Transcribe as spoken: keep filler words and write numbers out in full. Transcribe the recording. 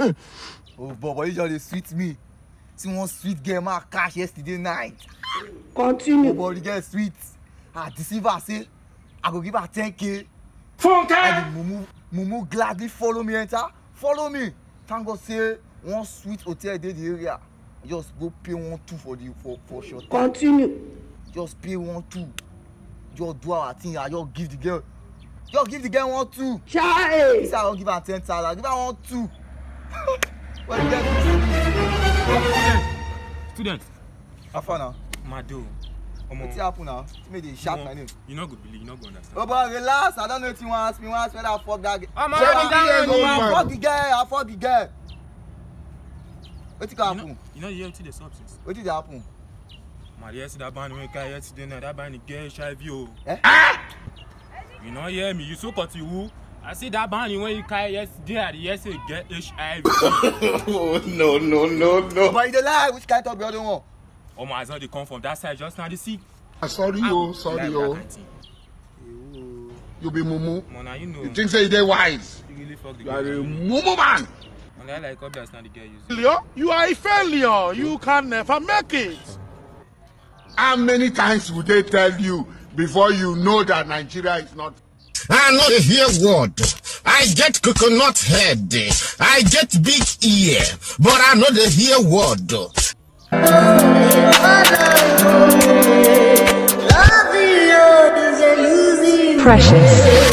Oh, but why you just sweet me? See one sweet girl my cash yesterday night. Continue. Oh, but the girl sweet. I deceive her, say, I go give her ten K. Funke! And Mumu, Mumu gladly follow me, enter. Follow me. Thank God, say, one sweet hotel dey the area. Just go pay one two for the for for short time. Continue. Just pay one two. Just do our thing. I just give the girl. Just give the girl one two. Child. This I don't give her ten thousand. Give her one two. What the girl Student. How far now? Mado. What's happen now? You made a sharp my name. You not good believe. You not go understand. Oh, but relax. I don't know if you want to ask me. Want to ask me that fuck that girl. I'm I fuck the girl. I fuck the girl. What did happen? You know you hear to the substance. What did happen? Man, yes, that band when guy yesterday night, that band get H I V. Eh? You know hear me? You so cut you. I see that band when you carry yesterday at the yesterday get H I V. Oh no no no no. But you lie. Which kind of brother one? Oh my God, they come from that side just now. They see. Sorry yo, sorry yo. You be mumu. Man, you know. You think say they wise? You really fuck the You are a girl. mumu man. And I like obvious now the girl use. Failure? You are a failure. You can never make it. How many times would they tell you before you know that Nigeria is not? I know the hear word. I get coconut head. I get big ear. But I know the hear word. Precious.